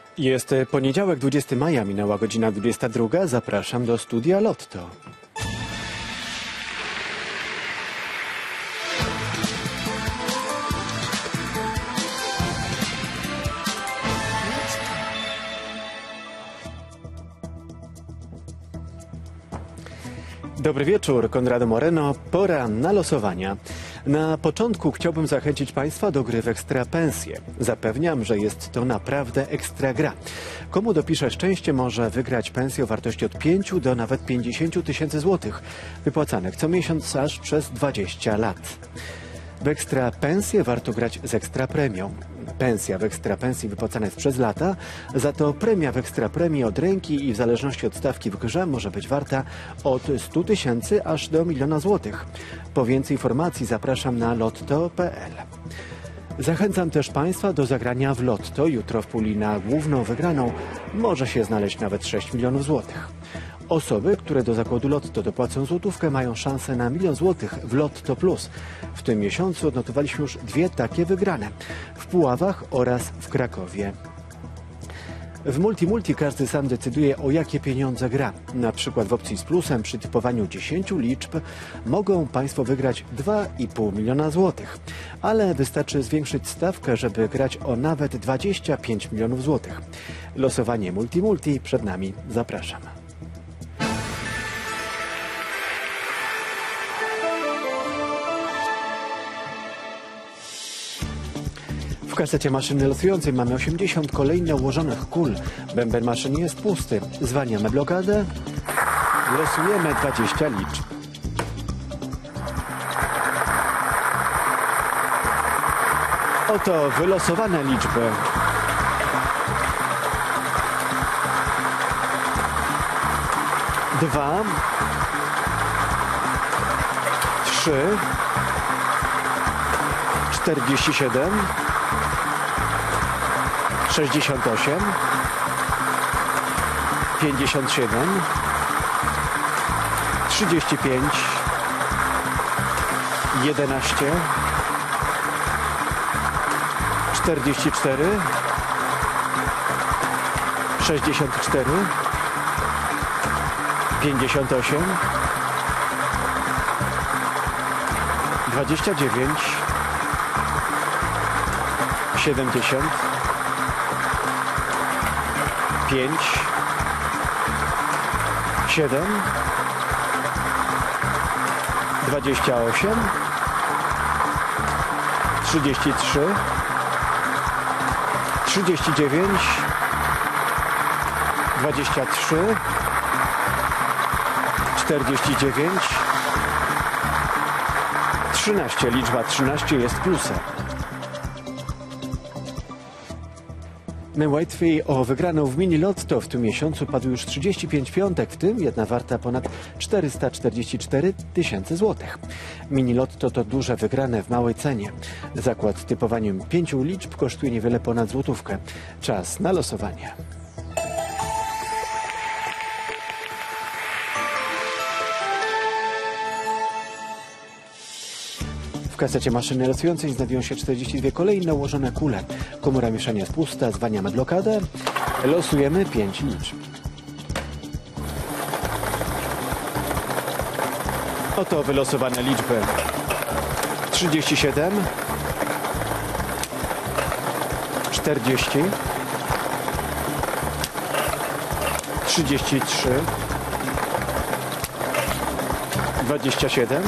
Jest poniedziałek, 20 maja, minęła godzina 22. Zapraszam do studia Lotto. Dobry wieczór, Konrado Moreno. Pora na losowania. Na początku chciałbym zachęcić Państwa do gry w Ekstra Pensje. Zapewniam, że jest to naprawdę ekstra gra. Komu dopiszę szczęście, może wygrać pensję o wartości od 5 do nawet 50 tysięcy złotych, wypłacanych co miesiąc aż przez 20 lat. W Ekstra Pensje warto grać z Ekstra Premią. Pensja w Ekstra Pensji wypłacana jest przez lata, za to premia w Ekstra Premii od ręki i w zależności od stawki w grze może być warta od 100 tysięcy aż do 1 000 000 złotych. Po więcej informacji zapraszam na lotto.pl. Zachęcam też Państwa do zagrania w Lotto. Jutro w puli na główną wygraną może się znaleźć nawet 6 milionów złotych. Osoby, które do zakładu Lotto dopłacą złotówkę, mają szansę na 1 000 000 złotych w Lotto Plus. W tym miesiącu odnotowaliśmy już 2 takie wygrane w Puławach oraz w Krakowie. W Multi każdy sam decyduje, o jakie pieniądze gra. Na przykład w opcji z plusem przy typowaniu 10 liczb mogą Państwo wygrać 2,5 miliona złotych. Ale wystarczy zwiększyć stawkę, żeby grać o nawet 25 milionów złotych. Losowanie Multi przed nami. Zapraszam. W kasecie maszyny losującej mamy 80 kolejno ułożonych kul. Bęben maszyny jest pusty. Zwalniamy blokadę. Losujemy 20 liczb. Oto wylosowane liczby. Dwa, 3, 47, 68, 57, 35, 11, 44, 64, 58, 29, 70, 5, 7, 28, 33, 39, 23, 49, 13. Liczba 13 jest plusem. Najłatwiej o wygraną w mini lotto w tym miesiącu padło już 35 piątek, w tym jedna warta ponad 444 tysięcy złotych. Mini lotto to duże wygrane w małej cenie. Zakład z typowaniem 5 liczb kosztuje niewiele ponad złotówkę. Czas na losowanie. W kasecie maszyny losującej znajdują się 42 kolejne ułożone kule. Komora mieszania jest pusta, zwalniamy blokadę. Losujemy 5 liczb. Oto wylosowane liczby. 37, 40, 33, 27,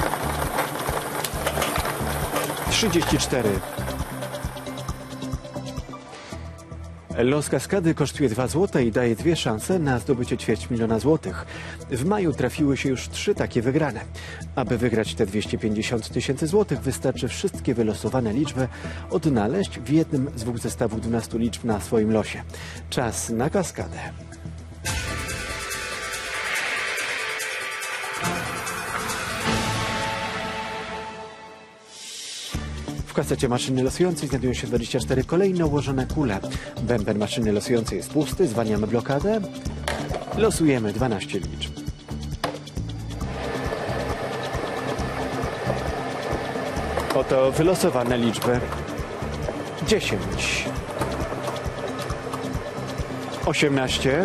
34. Los kaskady kosztuje 2 zł i daje 2 szanse na zdobycie ćwierć miliona złotych. W maju trafiły się już 3 takie wygrane. Aby wygrać te 250 tysięcy złotych, wystarczy wszystkie wylosowane liczby odnaleźć w jednym z 2 zestawów 12 liczb na swoim losie. Czas na kaskadę. W kasecie maszyny losującej znajdują się 24 kolejne ułożone kule. Bęben maszyny losującej jest pusty, zwalniamy blokadę. Losujemy 12 liczb. Oto wylosowane liczby. 10, 18,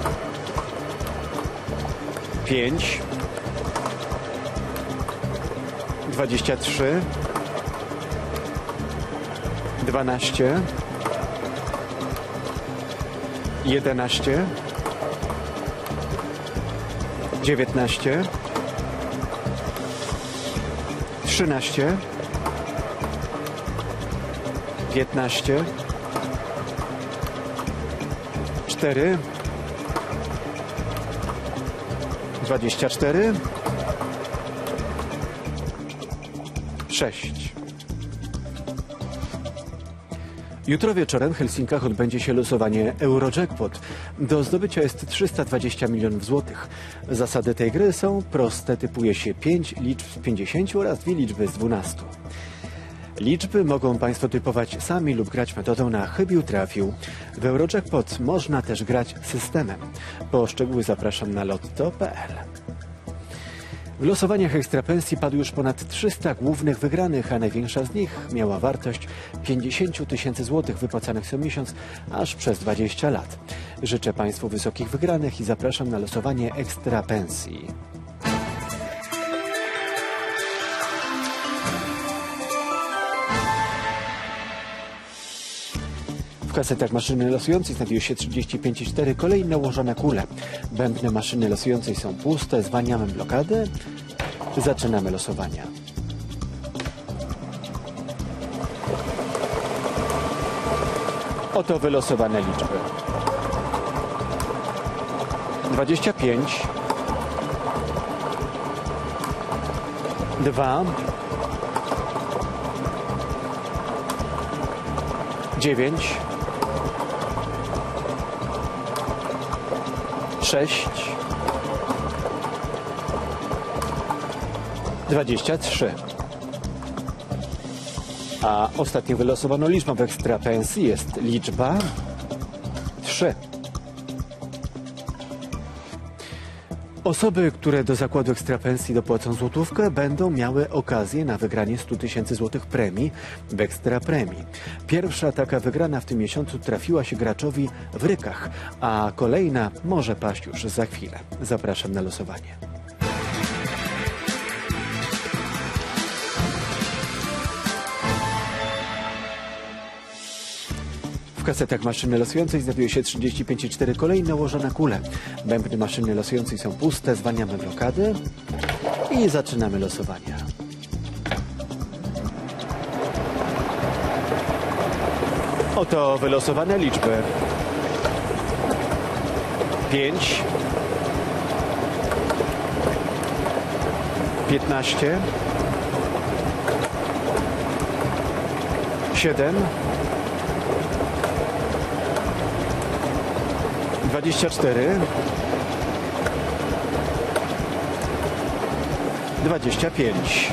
5, 23, 12, 11, 19, 13, 15, 4, 24, 6. Jutro wieczorem w Helsinkach odbędzie się losowanie Eurojackpot. Do zdobycia jest 320 milionów złotych. Zasady tej gry są proste. Typuje się 5 liczb z 50 oraz 2 liczby z 12. Liczby mogą Państwo typować sami lub grać metodą na chybił trafił. W Eurojackpot można też grać systemem. Po szczegóły zapraszam na lotto.pl. W losowaniach ekstrapensji padło już ponad 300 głównych wygranych, a największa z nich miała wartość 50 tysięcy złotych wypłacanych co miesiąc aż przez 20 lat. Życzę Państwu wysokich wygranych i zapraszam na losowanie ekstrapensji. W kasetach maszyny losującej znajduje się 35,4 kolejne ułożone kule. Bębny maszyny losującej są puste, zwalniamy blokadę. Zaczynamy losowania. Oto wylosowane liczby. 25, 2, 9, 6, 23. A ostatnią wylosowaną liczbą w ekstrapensji jest liczba 3. Osoby, które do zakładu ekstrapensji dopłacą złotówkę, będą miały okazję na wygranie 100 tysięcy złotych premii w ekstrapremii. Pierwsza taka wygrana w tym miesiącu trafiła się graczowi w Rykach, a kolejna może paść już za chwilę. Zapraszam na losowanie. W kasetach maszyny losującej znajduje się 35,4 kolejne ułożone kule. Bębny maszyny losującej są puste, zwalniamy blokadę i zaczynamy losowania. Oto wylosowane liczby. 5, 15, 7, 24, 25.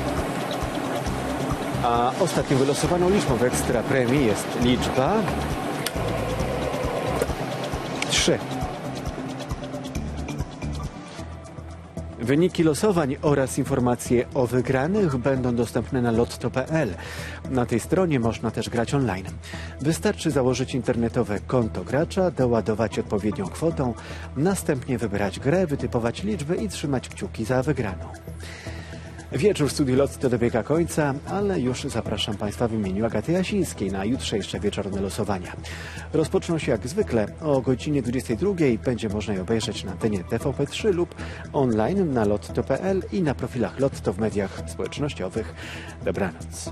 A ostatnią wylosowaną liczbą w ekstrapremii jest liczba 3. Wyniki losowań oraz informacje o wygranych będą dostępne na lotto.pl. Na tej stronie można też grać online. Wystarczy założyć internetowe konto gracza, doładować odpowiednią kwotą, następnie wybrać grę, wytypować liczby i trzymać kciuki za wygraną. Wieczór w studiu Lotto dobiega końca, ale już zapraszam Państwa w imieniu Agaty Jasińskiej na jutrzejsze wieczorne losowania. Rozpoczną się jak zwykle o godzinie 22. Będzie można je obejrzeć na antenie TVP3 lub online na lotto.pl i na profilach Lotto w mediach społecznościowych. Dobranoc.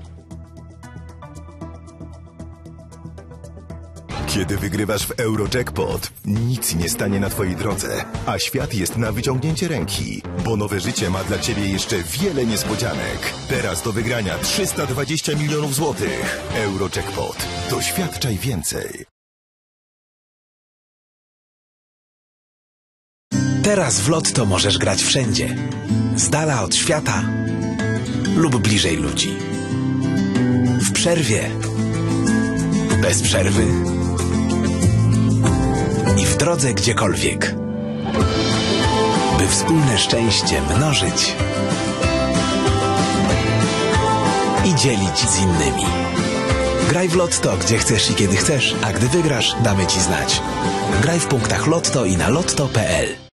Kiedy wygrywasz w Eurojackpot, nic nie stanie na Twojej drodze, a świat jest na wyciągnięcie ręki, bo nowe życie ma dla Ciebie jeszcze wiele niespodzianek. Teraz do wygrania 320 milionów złotych. Eurojackpot. Doświadczaj więcej. Teraz w Lotto możesz grać wszędzie. Z dala od świata lub bliżej ludzi. W przerwie, bez przerwy i w drodze gdziekolwiek. By wspólne szczęście mnożyć i dzielić z innymi. Graj w Lotto, gdzie chcesz i kiedy chcesz, a gdy wygrasz, damy Ci znać. Graj w punktach Lotto i na lotto.pl.